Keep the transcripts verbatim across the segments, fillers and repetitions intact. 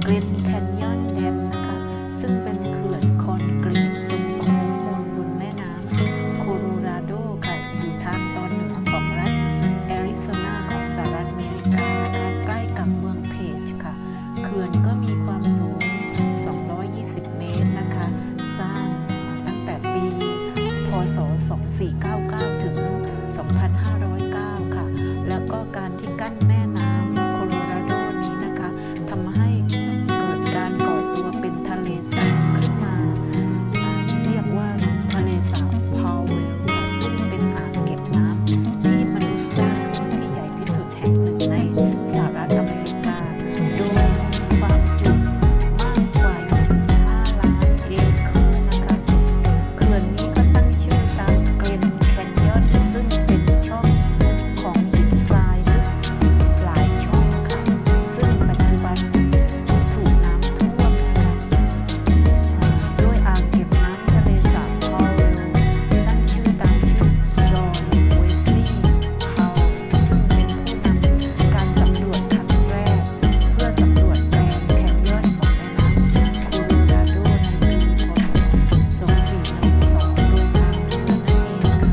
เกรนด์แคนยอนแดมนะคะซึ่งเป็นเขื่อนคอนกรีตทรงโค้งบนบนแม่น้ำโคโลราโดค่ะอยู่ทางตอนเหนือของรัฐแอริโซนาของสหรัฐอเมริกานะคะใกล้กับเมืองเพจค่ะเขื่อนก็มีความสูงสองร้อยยี่สิบเมตรนะคะสร้างตั้งแต่ปีพ.ศ. สองพันสี่ร้อยเก้าสิบเก้าถึงสองพันห้าร้อยเก้าค่ะแล้วก็การที่กั้นแม่น้ำโคโลราโดนี้นะคะทำให้เกิดการก่อตัวเป็นทะเลสาบขึ้นมาเรียกว่าทะเลสาบพาวเวลซึ่งเป็นอ่างเก็บน้ำที่มนุษย์สร้างขึ้นที่ใหญ่ที่สุดแห่งหนึ่งในสหรัฐอเมริกาโดยความจุมากกว่ายี่สิบห้าล้านเอเคอร์นะคะเขื่อนนี้ก็ตั้งชื่อตามเกรนด์แคนยอนซึ่งเป็นช่องของหินทรายลึกหลายช่องค่ะซึ่งปัจจุบันถูกน้ำท่วมนะคะด้วยอ่างเก็บน้ำทะเลสาบพาวเวลตั้งชื่อตามจอห์นเวสลีย์พาวซึ่งเป็นผู้นำการสำรวจครั้งแรกเพื่อสำรวจแกรนด์แคนยอนของแม่น้ำโคโลราโดในปีพ.ศ. สองพันสี่ร้อยสิบสองโดยทางเรือนั่นเองค่ะ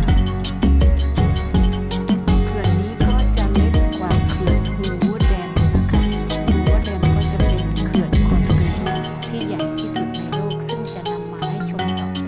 เขื่อนนี้ก็จะเล็กกว่าเขื่อนฮูเวอร์แดมนะคะฮูเวอร์แดมก็จะเป็นเขื่อนคอนกรีตที่ใหญ่ที่สุดในโลกซึ่งจะนำมาให้ชมต่อไป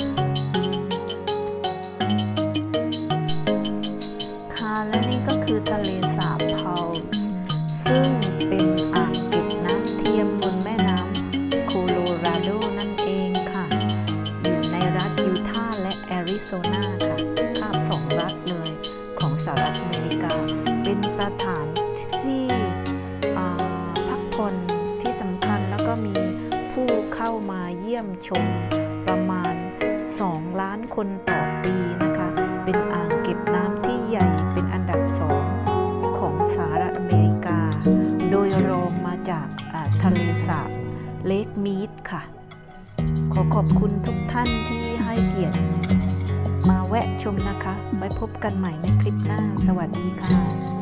ค่ะและนี่ก็คือทะเลสาบพาวซึ่งเป็นอ่างเก็บน้ำเทียมบนแม่น้ำโคโลราโดนั่นเองค่ะอยู่ในรัฐยูทาห์และแอริโซนาค่ะคาบสองรัฐเลยของสหรัฐอเมริกาเป็นสถานที่อ่าพักผ่อนที่สำคัญแล้วก็มีผู้เข้ามาเยี่ยมชมประมาณสองล้านคนต่อปีนะคะเป็นอ่างเก็บน้ำที่ใหญ่เป็นอันดับสองของสหรัฐอเมริกาโดยรองมาจากทะเลสาบเลคมีดค่ะขอขอบคุณทุกท่านที่ให้เกียรติมาแวะชมนะคะไว้พบกันใหม่ในคลิปหน้าสวัสดีค่ะ